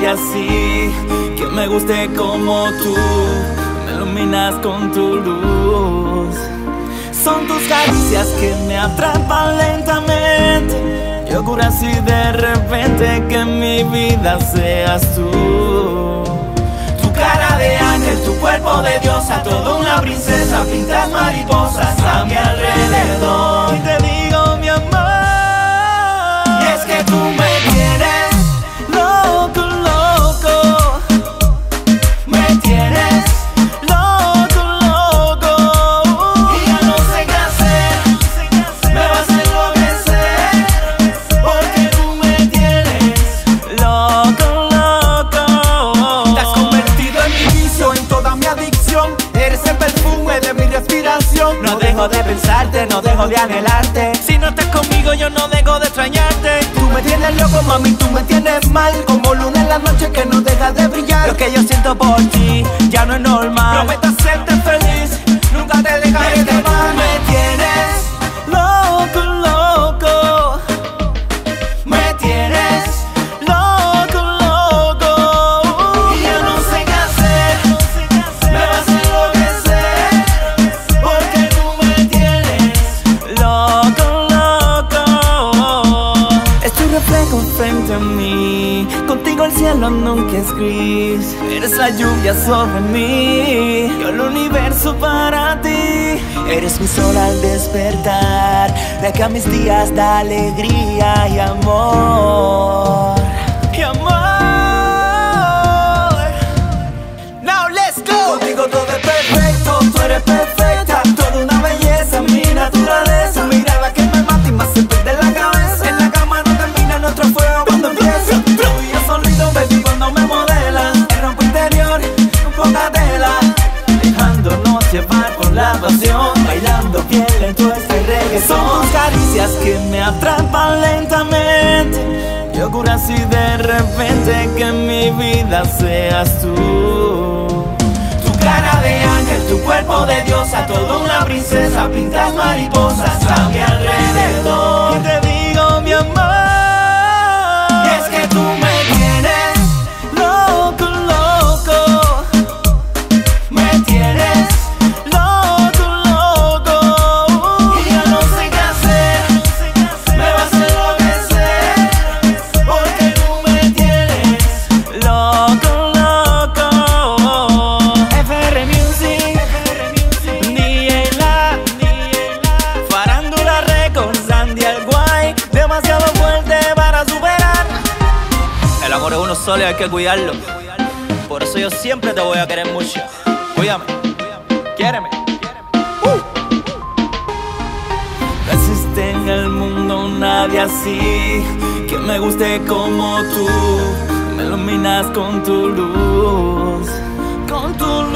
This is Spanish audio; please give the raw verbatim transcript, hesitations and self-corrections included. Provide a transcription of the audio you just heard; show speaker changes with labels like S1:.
S1: nadie así, que me guste como tú, me iluminas con tu luz. Son tus caricias que me atrapan lentamente, y ocurre así de repente que mi vida seas tú. Tu cara de ángel, tu cuerpo de diosa, toda una princesa, pintas mariposas a mi alrededor. Y te digo mi amor, y es que tú me tienes loco, loco, me tienes loco, loco, y ya no sé qué hacer, me vas a enloquecer, porque tú me tienes loco, loco.
S2: Te has convertido en mi vicio, en toda mi adicción, eres el perfume de mi respiración.
S1: No dejo de pensarte, no dejo de anhelarte,
S2: Si no estás conmigo yo no dejo de extrañarte. Tú me tienes loco, mami, tú me tienes mal, como luna en la noche que no deja de brillar.
S1: lo que yo siento por ti ya no es normal.
S2: Prometo hacerte feliz, nunca te dejaré de amar.
S1: Me tienes loco, loco, me tienes loco, loco,
S2: Y ya no sé qué hacer, me vas a enloquecer, porque tú me tienes.
S1: loco, loco. Es tu reflejo frente a mí, contigo el cielo nunca es gris. Eres la lluvia sobre mí, yo el universo para ti. Eres mi sol al despertar, la que a mis días da alegría y amor. Y amor.
S2: Now let's go.
S1: Contigo todo es perfecto, tú eres perfecta, toda una belleza, mi naturaleza. Mira la que me mata y más se pierde la cabeza. En la cama no termina nuestro fuego cuando empieza. Tú y yo sonido, baby, cuando me modelas. El rompo interior, poca tela, dejándonos llevar por la pasión, bailando bien lento este reggaetón. Son tus caricias que me atrapan lentamente, y ocurre así de repente que mi vida seas tú. Tu cara de ángel, tu cuerpo de diosa, toda una princesa, pintas mariposas a mi alrededor. Y te digo mi amor, y es que tú me tienes loco, loco, me tienes loco, loco,
S2: Y ya no sé qué hacer, me vas a enloquecer, porque tú me tienes.
S1: loco, loco. F R Music, D J La, Farándula Records, Andy el Guay, demasiado fuerte para superar. El amor es uno solo y hay que cuidarlo, por eso yo siempre te voy a querer mucho. Cuídame, quiéreme. No existe en el mundo nadie así, que me guste como tú, me iluminas con tu luz, con tu luz.